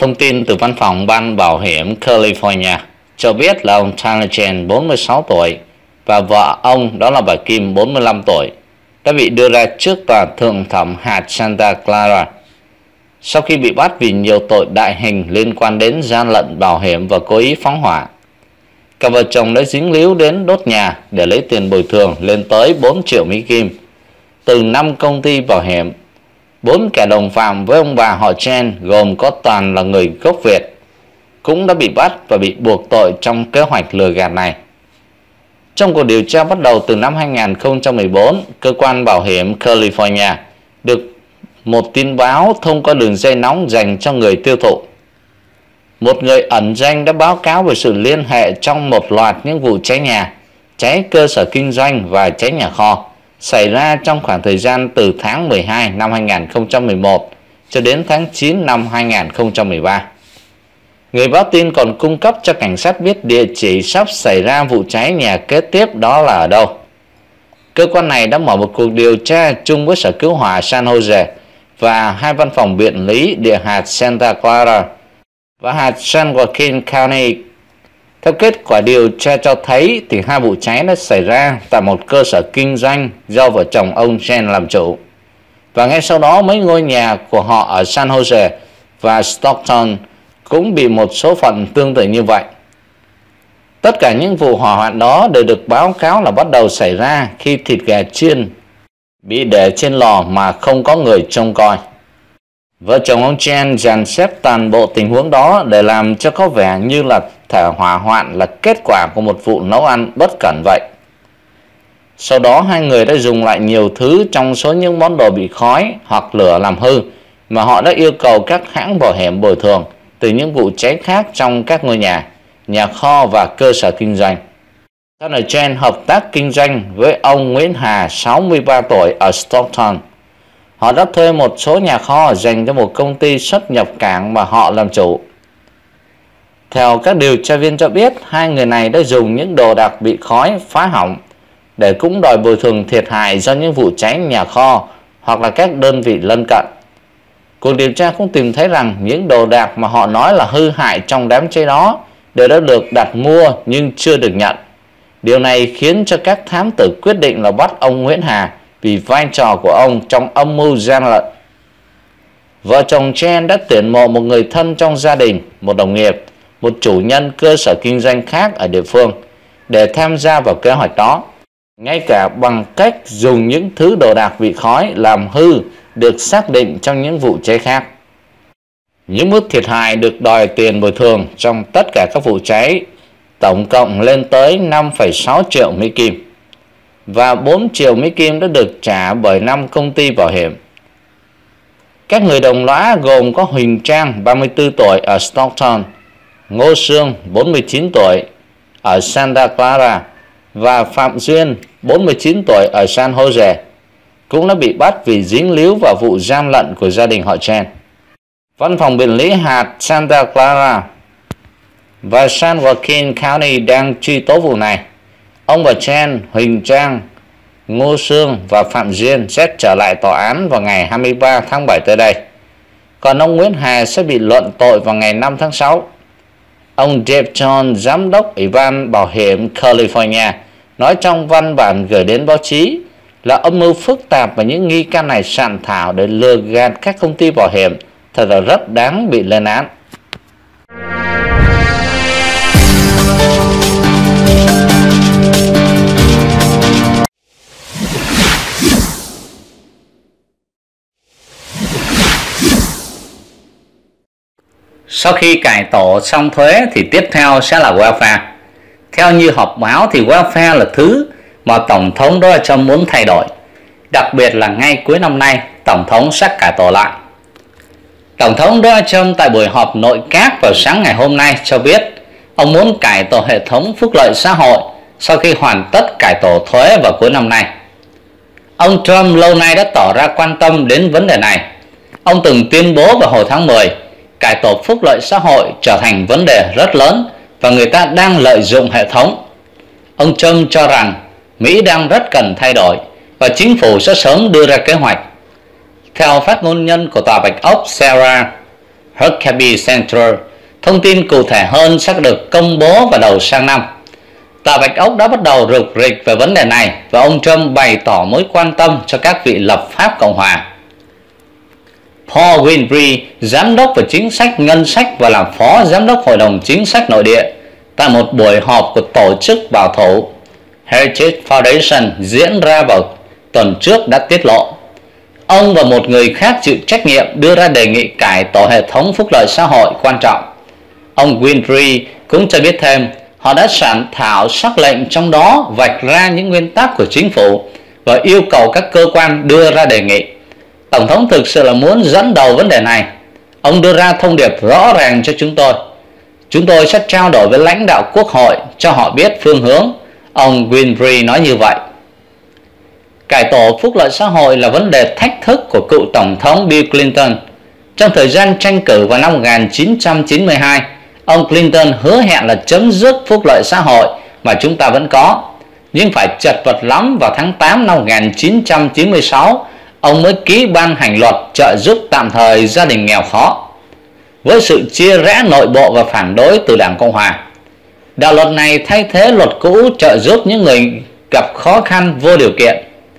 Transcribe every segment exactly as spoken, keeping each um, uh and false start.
Thông tin từ văn phòng Ban Bảo hiểm California cho biết là ông Tyler Chen, bốn mươi sáu tuổi, và vợ ông đó là bà Kim, bốn mươi lăm tuổi, đã bị đưa ra trước tòa thượng thẩm hạt Santa Clara sau khi bị bắt vì nhiều tội đại hình liên quan đến gian lận bảo hiểm và cố ý phóng hỏa. Cả vợ chồng đã dính líu đến đốt nhà để lấy tiền bồi thường lên tới bốn triệu Mỹ Kim từ năm công ty bảo hiểm. Bốn kẻ đồng phạm với ông bà họ Chen, gồm có toàn là người gốc Việt, cũng đã bị bắt và bị buộc tội trong kế hoạch lừa gạt này. Trong cuộc điều tra bắt đầu từ năm hai nghìn không trăm mười bốn, cơ quan bảo hiểm California được một tin báo thông qua đường dây nóng dành cho người tiêu thụ. Một người ẩn danh đã báo cáo về sự liên hệ trong một loạt những vụ cháy nhà, cháy cơ sở kinh doanh và cháy nhà kho xảy ra trong khoảng thời gian từ tháng mười hai năm hai nghìn không trăm mười một cho đến tháng chín năm hai nghìn không trăm mười ba. Người báo tin còn cung cấp cho cảnh sát biết địa chỉ sắp xảy ra vụ cháy nhà kế tiếp đó là ở đâu. Cơ quan này đã mở một cuộc điều tra chung với Sở Cứu hỏa San Jose và hai văn phòng biện lý địa hạt Santa Clara và hạt San Joaquin County. Theo kết quả điều tra cho thấy thì hai vụ cháy đã xảy ra tại một cơ sở kinh doanh do vợ chồng ông Chen làm chủ. Và ngay sau đó mấy ngôi nhà của họ ở San Jose và Stockton cũng bị một số phận tương tự như vậy. Tất cả những vụ hỏa hoạn đó đều được báo cáo là bắt đầu xảy ra khi thịt gà chiên bị để trên lò mà không có người trông coi. Vợ chồng ông Chen dàn xếp toàn bộ tình huống đó để làm cho có vẻ như là thể hỏa hoạn là kết quả của một vụ nấu ăn bất cẩn vậy. Sau đó hai người đã dùng lại nhiều thứ trong số những món đồ bị khói hoặc lửa làm hư mà họ đã yêu cầu các hãng bảo hiểm bồi thường từ những vụ cháy khác trong các ngôi nhà, nhà kho và cơ sở kinh doanh. Tyler Chen hợp tác kinh doanh với ông Nguyễn Hà, sáu mươi ba tuổi, ở Stockton. Họ đã thuê một số nhà kho dành cho một công ty xuất nhập cảng mà họ làm chủ. Theo các điều tra viên cho biết, hai người này đã dùng những đồ đạc bị khói phá hỏng để cũng đòi bồi thường thiệt hại do những vụ cháy nhà kho hoặc là các đơn vị lân cận. Cuộc điều tra cũng tìm thấy rằng những đồ đạc mà họ nói là hư hại trong đám cháy đó đều đã được đặt mua nhưng chưa được nhận. Điều này khiến cho các thám tử quyết định là bắt ông Nguyễn Hà vì vai trò của ông trong âm mưu gian lận. Vợ chồng Chen đã tuyển mộ một người thân trong gia đình, một đồng nghiệp, một chủ nhân cơ sở kinh doanh khác ở địa phương để tham gia vào kế hoạch đó, ngay cả bằng cách dùng những thứ đồ đạc bị khói làm hư được xác định trong những vụ cháy khác. Những mức thiệt hại được đòi tiền bồi thường trong tất cả các vụ cháy tổng cộng lên tới năm phẩy sáu triệu Mỹ Kim, và bốn triệu Mỹ Kim đã được trả bởi năm công ty bảo hiểm. Các người đồng lõa gồm có Huỳnh Trang, ba mươi tư tuổi, ở Stockton, Ngô Sương, bốn mươi chín tuổi, ở Santa Clara, và Phạm Duyên, bốn mươi chín tuổi, ở San Jose, cũng đã bị bắt vì dính líu vào vụ gian lận của gia đình họ Chen. Văn phòng biện lý hạt Santa Clara và San Joaquin County đang truy tố vụ này. Ông bà Chen, Huỳnh Trang, Ngô Sương và Phạm Duyên sẽ trở lại tòa án vào ngày hai mươi ba tháng bảy tới đây. Còn ông Nguyễn Hà sẽ bị luận tội vào ngày năm tháng sáu. Ông Dave John, giám đốc Ủy ban Bảo hiểm California, nói trong văn bản gửi đến báo chí là âm mưu phức tạp và những nghi can này soạn thảo để lừa gạt các công ty bảo hiểm thật là rất đáng bị lên án. Sau khi cải tổ xong thuế thì tiếp theo sẽ là welfare. Theo như họp báo thì welfare là thứ mà Tổng thống Donald Trump muốn thay đổi. Đặc biệt là ngay cuối năm nay, Tổng thống sẽ cải tổ lại. Tổng thống Donald Trump tại buổi họp nội các vào sáng ngày hôm nay cho biết ông muốn cải tổ hệ thống phúc lợi xã hội sau khi hoàn tất cải tổ thuế vào cuối năm nay. Ông Trump lâu nay đã tỏ ra quan tâm đến vấn đề này. Ông từng tuyên bố vào hồi tháng mười, cải tổ phúc lợi xã hội trở thành vấn đề rất lớn và người ta đang lợi dụng hệ thống. Ông Trump cho rằng Mỹ đang rất cần thay đổi và chính phủ sẽ sớm đưa ra kế hoạch. Theo phát ngôn nhân của Tòa Bạch Ốc Sarah Huckabee Center. Thông tin cụ thể hơn sẽ được công bố vào đầu sang năm. Tòa Bạch Ốc đã bắt đầu rục rịch về vấn đề này và ông Trump bày tỏ mối quan tâm cho các vị lập pháp Cộng hòa. Paul Winfrey, giám đốc về chính sách ngân sách và làm phó giám đốc Hội đồng Chính sách Nội địa, tại một buổi họp của tổ chức bảo thủ Heritage Foundation diễn ra vào tuần trước đã tiết lộ ông và một người khác chịu trách nhiệm đưa ra đề nghị cải tổ hệ thống phúc lợi xã hội quan trọng. Ông Winfrey cũng cho biết thêm họ đã soạn thảo sắc lệnh, trong đó vạch ra những nguyên tắc của chính phủ và yêu cầu các cơ quan đưa ra đề nghị. Tổng thống thực sự là muốn dẫn đầu vấn đề này. Ông đưa ra thông điệp rõ ràng cho chúng tôi. Chúng tôi sẽ trao đổi với lãnh đạo quốc hội cho họ biết phương hướng. Ông Winfrey nói như vậy. Cải tổ phúc lợi xã hội là vấn đề thách thức của cựu Tổng thống Bill Clinton. Trong thời gian tranh cử vào năm một nghìn chín trăm chín mươi hai, ông Clinton hứa hẹn là chấm dứt phúc lợi xã hội mà chúng ta vẫn có. Nhưng phải chật vật lắm, vào tháng tám năm một nghìn chín trăm chín mươi sáu, ông mới ký ban hành luật trợ giúp tạm thời gia đình nghèo khó. Với sự chia rẽ nội bộ và phản đối từ Đảng Cộng hòa, đạo luật này thay thế luật cũ trợ giúp những người gặp khó khăn vô điều kiện.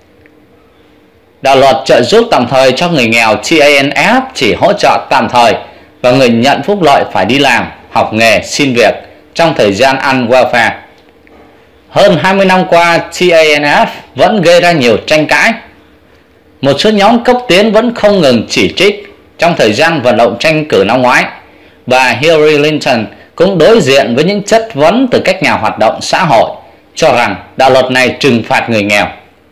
Đạo luật trợ giúp tạm thời cho người nghèo T A N F chỉ hỗ trợ tạm thời và người nhận phúc lợi phải đi làm, học nghề, xin việc trong thời gian ăn welfare. Hơn hai mươi năm qua, T A N F vẫn gây ra nhiều tranh cãi. Một số nhóm cấp tiến vẫn không ngừng chỉ trích. Trong thời gian vận động tranh cử năm ngoái, bà Hillary Clinton cũng đối diện với những chất vấn từ các nhà hoạt động xã hội, cho rằng đạo luật này trừng phạt người nghèo.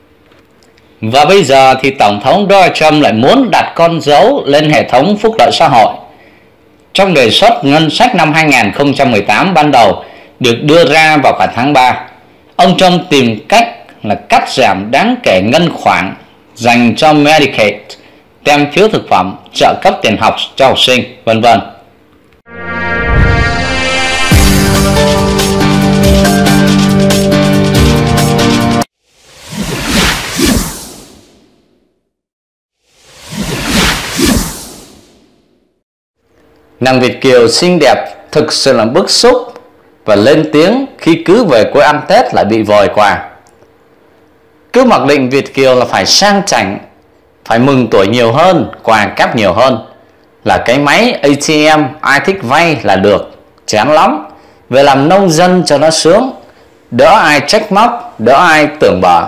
Và bây giờ thì Tổng thống Donald Trump lại muốn đặt con dấu lên hệ thống phúc lợi xã hội. Trong đề xuất ngân sách năm hai nghìn không trăm mười tám ban đầu được đưa ra vào cả tháng ba, ông Trump tìm cách là cắt giảm đáng kể ngân khoản dành cho Medicaid, tem phiếu thực phẩm, trợ cấp tiền học cho học sinh, vân vân. Nàng Việt kiều xinh đẹp thực sự là bức xúc và lên tiếng khi cứ về quê ăn Tết lại bị vòi quà. Cứ mặc định Việt kiều là phải sang chảnh, phải mừng tuổi nhiều hơn, quà cáp nhiều hơn, là cái máy A T M ai thích vay là được, chán lắm, về làm nông dân cho nó sướng, đỡ ai trách móc, đỡ ai tưởng bở.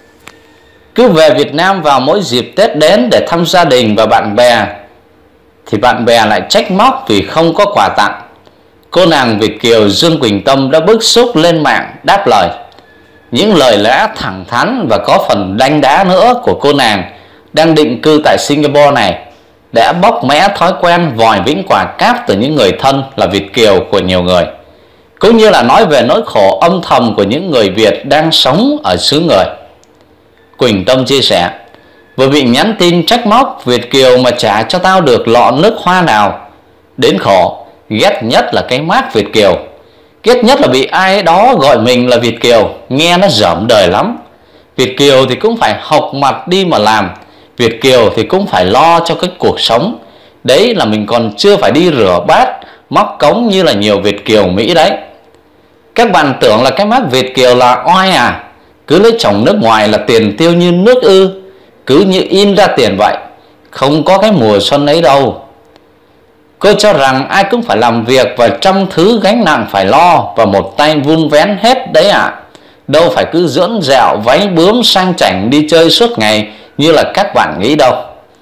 Cứ về Việt Nam vào mỗi dịp Tết đến để thăm gia đình và bạn bè, thì bạn bè lại trách móc vì không có quà tặng. Cô nàng Việt kiều Dương Quỳnh Tâm đã bức xúc lên mạng đáp lời. Những lời lẽ thẳng thắn và có phần đánh đá nữa của cô nàng đang định cư tại Singapore này đã bóc mẽ thói quen vòi vĩnh quà cáp từ những người thân là Việt kiều của nhiều người, cũng như là nói về nỗi khổ âm thầm của những người Việt đang sống ở xứ người. Quỳnh Tâm chia sẻ: vừa bị nhắn tin trách móc Việt kiều mà chả cho tao được lọ nước hoa nào. Đến khổ, ghét nhất là cái mác Việt kiều. Ghét nhất là bị ai đó gọi mình là Việt kiều, nghe nó dởm đời lắm. Việt kiều thì cũng phải học mặt đi mà làm. Việt kiều thì cũng phải lo cho cái cuộc sống. Đấy là mình còn chưa phải đi rửa bát, móc cống như là nhiều Việt kiều Mỹ đấy. Các bạn tưởng là cái mác Việt kiều là oai à? Cứ lấy chồng nước ngoài là tiền tiêu như nước ư? Cứ như in ra tiền vậy, không có cái mùa xuân ấy đâu. Cô cho rằng ai cũng phải làm việc và trăm thứ gánh nặng phải lo và một tay vun vén hết đấy ạ. À. Đâu phải cứ dưỡng dạo váy bướm sang chảnh đi chơi suốt ngày như là các bạn nghĩ đâu.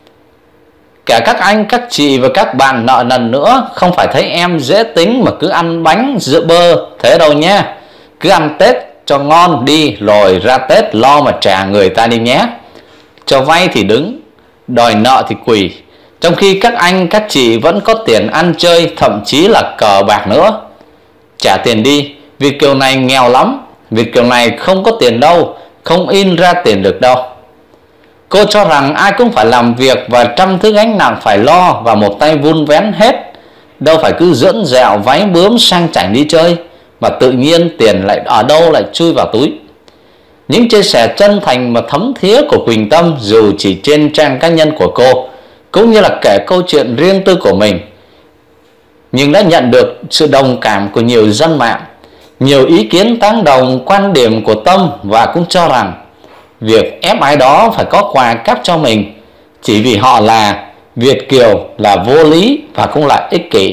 Cả các anh, các chị và các bạn nợ nần nữa không phải thấy em dễ tính mà cứ ăn bánh giữa bơ thế đâu nhé. Cứ ăn Tết cho ngon đi rồi ra Tết lo mà trả người ta đi nhé. Cho vay thì đứng, đòi nợ thì quỳ, trong khi các anh các chị vẫn có tiền ăn chơi, thậm chí là cờ bạc nữa. Trả tiền đi, Việt kiều này nghèo lắm, Việt kiều này không có tiền đâu, không in ra tiền được đâu. Cô cho rằng ai cũng phải làm việc và trăm thứ gánh nặng phải lo và một tay vun vén hết. Đâu phải cứ dẫn dạo váy bướm sang chảnh đi chơi mà tự nhiên tiền lại ở đâu lại chui vào túi. Những chia sẻ chân thành mà thấm thía của Quỳnh Tâm dù chỉ trên trang cá nhân của cô, cũng như là kể câu chuyện riêng tư của mình, nhưng đã nhận được sự đồng cảm của nhiều dân mạng. Nhiều ý kiến tán đồng quan điểm của Tâm và cũng cho rằng việc ép ai đó phải có quà cáp cho mình chỉ vì họ là Việt kiều là vô lý và cũng là ích kỷ.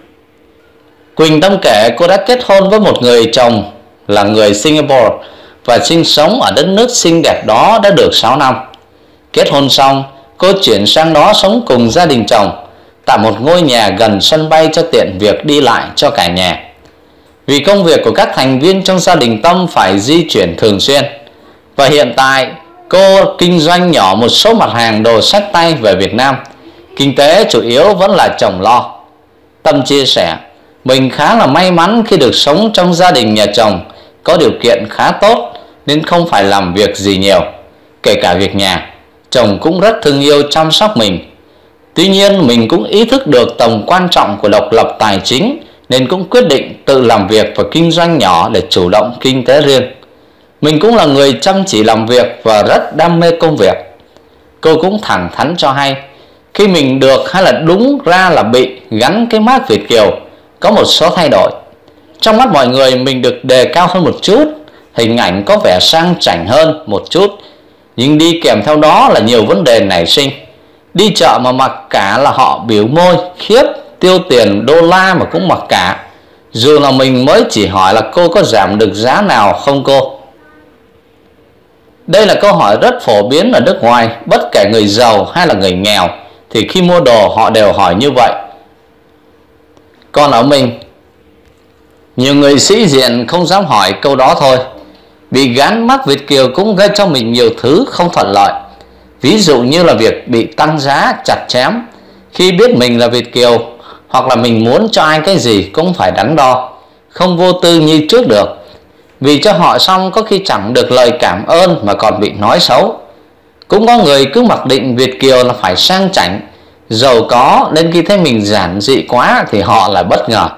Quỳnh Tâm kể cô đã kết hôn với một người chồng là người Singapore và sinh sống ở đất nước xinh đẹp đó đã được sáu năm. Kết hôn xong, cô chuyển sang đó sống cùng gia đình chồng tại một ngôi nhà gần sân bay cho tiện việc đi lại cho cả nhà. Vì công việc của các thành viên trong gia đình Tâm phải di chuyển thường xuyên, và hiện tại cô kinh doanh nhỏ một số mặt hàng đồ xách tay về Việt Nam. Kinh tế chủ yếu vẫn là chồng lo. Tâm chia sẻ, mình khá là may mắn khi được sống trong gia đình nhà chồng có điều kiện khá tốt nên không phải làm việc gì nhiều. Kể cả việc nhà, chồng cũng rất thương yêu chăm sóc mình. Tuy nhiên mình cũng ý thức được tầm quan trọng của độc lập tài chính nên cũng quyết định tự làm việc và kinh doanh nhỏ để chủ động kinh tế riêng. Mình cũng là người chăm chỉ làm việc và rất đam mê công việc. Cô cũng thẳng thắn cho hay, khi mình được hay là đúng ra là bị gắn cái mác Việt kiều có một số thay đổi. Trong mắt mọi người mình được đề cao hơn một chút, hình ảnh có vẻ sang chảnh hơn một chút, nhưng đi kèm theo đó là nhiều vấn đề nảy sinh. Đi chợ mà mặc cả là họ biểu môi, khiếp, tiêu tiền đô la mà cũng mặc cả. Dù là mình mới chỉ hỏi là cô có giảm được giá nào không cô? Đây là câu hỏi rất phổ biến ở nước ngoài, bất kể người giàu hay là người nghèo thì khi mua đồ họ đều hỏi như vậy. Còn ở mình, nhiều người sĩ diện không dám hỏi câu đó thôi. Bị gắn mác Việt kiều cũng gây cho mình nhiều thứ không thuận lợi. Ví dụ như là việc bị tăng giá chặt chém khi biết mình là Việt kiều, hoặc là mình muốn cho ai cái gì cũng phải đắn đo, không vô tư như trước được. Vì cho họ xong có khi chẳng được lời cảm ơn mà còn bị nói xấu. Cũng có người cứ mặc định Việt kiều là phải sang chảnh, giàu có, nên khi thấy mình giản dị quá thì họ lại bất ngờ.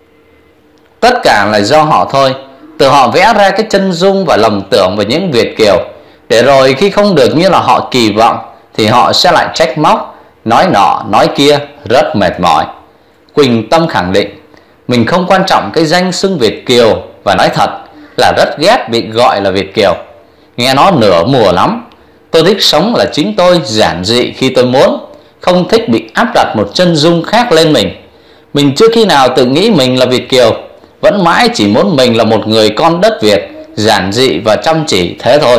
Tất cả là do họ thôi. Từ họ vẽ ra cái chân dung và lầm tưởng về những Việt kiều, để rồi khi không được như là họ kỳ vọng thì họ sẽ lại trách móc, nói nọ nói kia, rất mệt mỏi. Quỳnh Tâm khẳng định mình không quan trọng cái danh xưng Việt kiều, và nói thật là rất ghét bị gọi là Việt kiều. Nghe nó nửa mùa lắm. Tôi thích sống là chính tôi, giản dị khi tôi muốn, không thích bị áp đặt một chân dung khác lên mình. Mình chưa khi nào tự nghĩ mình là Việt kiều, vẫn mãi chỉ muốn mình là một người con đất Việt, giản dị và chăm chỉ thế thôi.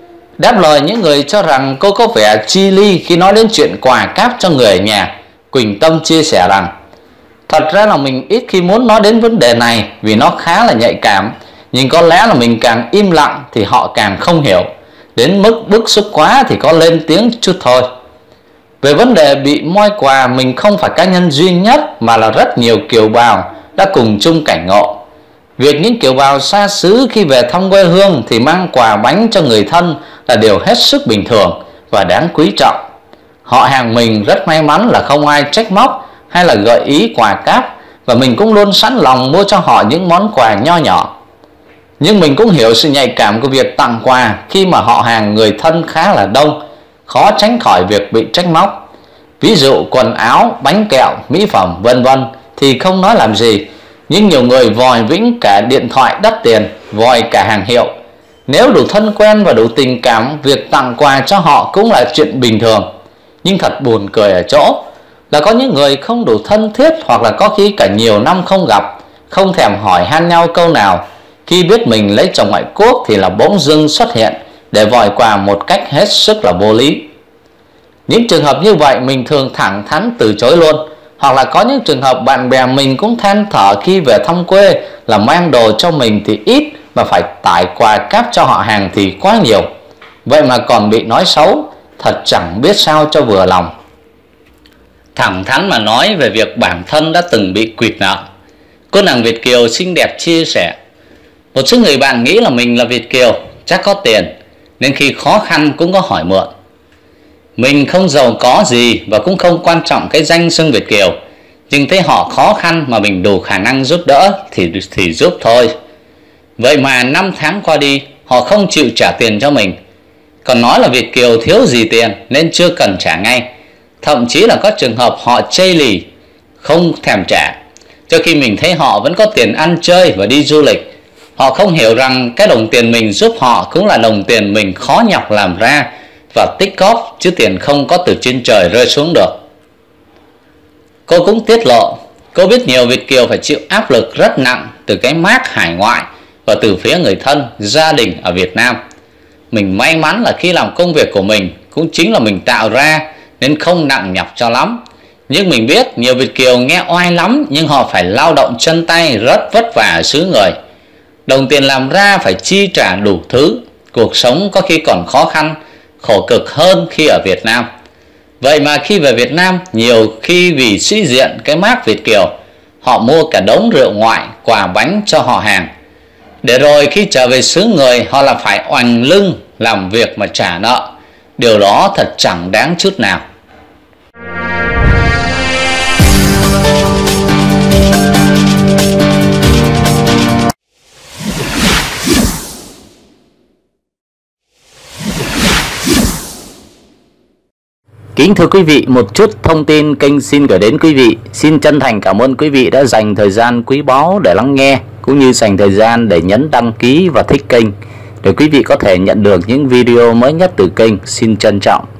Đáp lời những người cho rằng cô có vẻ chi ly khi nói đến chuyện quà cáp cho người ở nhà, Quỳnh Tâm chia sẻ rằng thật ra là mình ít khi muốn nói đến vấn đề này vì nó khá là nhạy cảm, nhưng có lẽ là mình càng im lặng thì họ càng không hiểu. Đến mức bức xúc quá thì có lên tiếng chút thôi. Về vấn đề bị moi quà, mình không phải cá nhân duy nhất mà là rất nhiều kiều bào đã cùng chung cảnh ngộ. Việc những kiều bào xa xứ khi về thăm quê hương thì mang quà bánh cho người thân là điều hết sức bình thường và đáng quý trọng. Họ hàng mình rất may mắn là không ai trách móc hay là gợi ý quà cáp, và mình cũng luôn sẵn lòng mua cho họ những món quà nho nhỏ. Nhưng mình cũng hiểu sự nhạy cảm của việc tặng quà khi mà họ hàng người thân khá là đông, khó tránh khỏi việc bị trách móc. Ví dụ quần áo, bánh kẹo, mỹ phẩm vân vân thì không nói làm gì, nhưng nhiều người vòi vĩnh cả điện thoại đắt tiền, vòi cả hàng hiệu. Nếu đủ thân quen và đủ tình cảm, việc tặng quà cho họ cũng là chuyện bình thường. Nhưng thật buồn cười ở chỗ là có những người không đủ thân thiết, hoặc là có khi cả nhiều năm không gặp, không thèm hỏi han nhau câu nào, khi biết mình lấy chồng ngoại quốc thì là bỗng dưng xuất hiện để vòi quà một cách hết sức là vô lý. Những trường hợp như vậy mình thường thẳng thắn từ chối luôn. Hoặc là có những trường hợp bạn bè mình cũng than thở khi về thăm quê là mang đồ cho mình thì ít mà phải tải quà cáp cho họ hàng thì quá nhiều. Vậy mà còn bị nói xấu, thật chẳng biết sao cho vừa lòng. Thẳng thắn mà nói về việc bản thân đã từng bị quỵt nợ, cô nàng Việt kiều xinh đẹp chia sẻ, một số người bạn nghĩ là mình là Việt kiều chắc có tiền, nên khi khó khăn cũng có hỏi mượn. Mình không giàu có gì và cũng không quan trọng cái danh xưng Việt kiều, nhưng thấy họ khó khăn mà mình đủ khả năng giúp đỡ thì thì giúp thôi. Vậy mà năm tháng qua đi, họ không chịu trả tiền cho mình, còn nói là Việt kiều thiếu gì tiền nên chưa cần trả ngay. Thậm chí là có trường hợp họ chây lì, không thèm trả. cho khi mình thấy họ vẫn có tiền ăn chơi và đi du lịch. Họ không hiểu rằng cái đồng tiền mình giúp họ cũng là đồng tiền mình khó nhọc làm ra và tích góp, chứ tiền không có từ trên trời rơi xuống được. Cô cũng tiết lộ cô biết nhiều Việt kiều phải chịu áp lực rất nặng từ cái mác hải ngoại và từ phía người thân, gia đình ở Việt Nam. Mình may mắn là khi làm công việc của mình cũng chính là mình tạo ra nên không nặng nhọc cho lắm. Nhưng mình biết nhiều Việt kiều nghe oai lắm, nhưng họ phải lao động chân tay rất vất vả ở xứ người. Đồng tiền làm ra phải chi trả đủ thứ, cuộc sống có khi còn khó khăn, khổ cực hơn khi ở Việt Nam. Vậy mà khi về Việt Nam, nhiều khi vì sĩ diện cái mác Việt kiều, họ mua cả đống rượu ngoại, quà bánh cho họ hàng. Để rồi khi trở về xứ người, họ là phải oành lưng làm việc mà trả nợ. Điều đó thật chẳng đáng chút nào. Kính thưa quý vị, một chút thông tin kênh xin gửi đến quý vị. Xin chân thành cảm ơn quý vị đã dành thời gian quý báu để lắng nghe, cũng như dành thời gian để nhấn đăng ký và thích kênh, để quý vị có thể nhận được những video mới nhất từ kênh. Xin trân trọng.